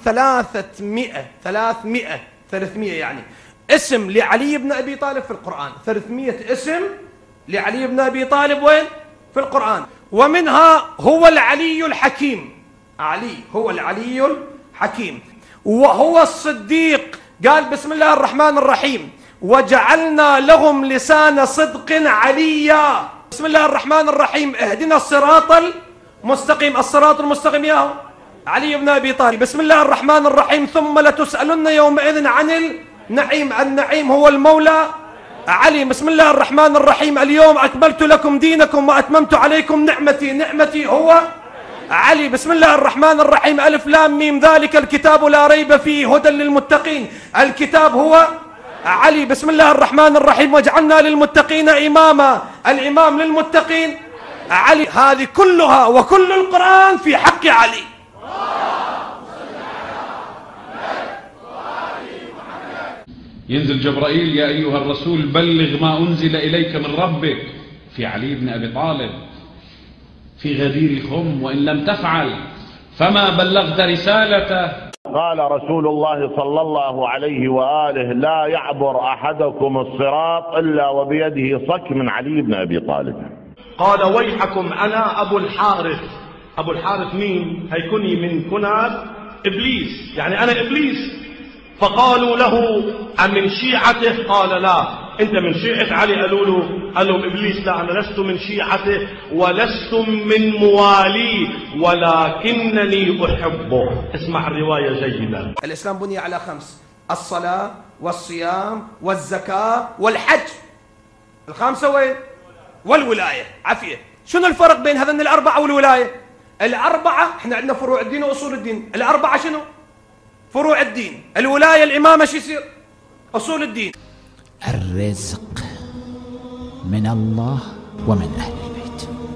300 يعني اسم لعلي بن أبي طالب في القرآن. 300 اسم لعلي بن أبي طالب وين؟ في القرآن. ومنها هو العلي الحكيم. علي هو العلي الحكيم، وهو الصديق. قال بسم الله الرحمن الرحيم وجعلنا لهم لسان صدق عليا. بسم الله الرحمن الرحيم اهدنا الصراط المستقيم. الصراط المستقيم ياهو علي بن أبي طالب. بسم الله الرحمن الرحيم ثم لتسألن يومئذ عن النعيم. النعيم هو المولى علي. بسم الله الرحمن الرحيم اليوم أكملت لكم دينكم وأتممت عليكم نعمتي. نعمتي هو علي. بسم الله الرحمن الرحيم ألف لام ميم ذلك الكتاب لا ريب فيه هدى للمتقين. الكتاب هو علي. بسم الله الرحمن الرحيم وجعلنا للمتقين إماما. الإمام للمتقين علي. هذه كلها وكل القرآن في حق علي. ينزل جبرائيل يا أيها الرسول بلغ ما أنزل إليك من ربك في علي بن أبي طالب في غدير خم وإن لم تفعل فما بلغت رسالته. قال رسول الله صلى الله عليه وآله لا يعبر أحدكم الصراط إلا وبيده صك من علي بن أبي طالب. قال ويحكم أنا أبو الحارث. أبو الحارث مين؟ هيكوني من كنى إبليس، يعني أنا إبليس. فقالوا له أمن شيعته؟ قال لا. أنت من شيعة علي؟ قالوا له إبليس لا أنا لست من شيعته ولست من مواليه ولكنني أحبه. اسمع الرواية جيدا. الإسلام بني على 5: الصلاة والصيام والزكاة والحج. الخامسة وين؟ والولاية. عافية. شنو الفرق بين هذين الأربعة والولاية؟ الأربعة احنا عندنا فروع الدين وأصول الدين. الأربعة شنو؟ فروع الدين. الولاية الإمامة شو يصير؟ أصول الدين. الرزق من الله ومن أهله.